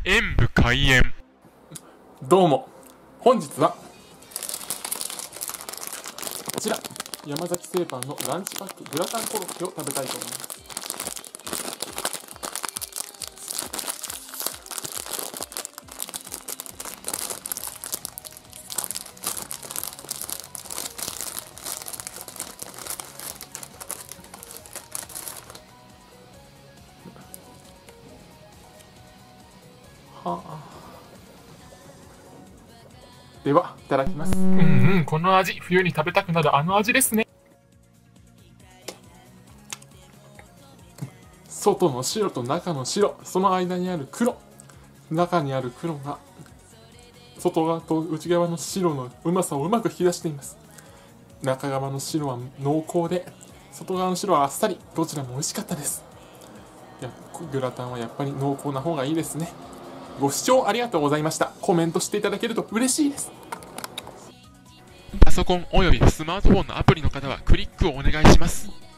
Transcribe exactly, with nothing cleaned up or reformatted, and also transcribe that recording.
演武開演。 どうも、本日はこちら山崎製パンのランチパックグラタンコロッケを食べたいと思います。はあ、では、いただきます。 うんうん、この味、冬に食べたくなるあの味ですね。 外の白と中の白、その間にある黒。中にある黒が、外側と内側の白のうまさをうまく引き出しています。中側の白は濃厚で、外側の白はあっさり、どちらも美味しかったです。いや、グラタンはやっぱり濃厚な方がいいですね。ご視聴ありがとうございました。コメントしていただけると嬉しいです。 パソコンおよびスマートフォンのアプリの方はクリックをお願いします。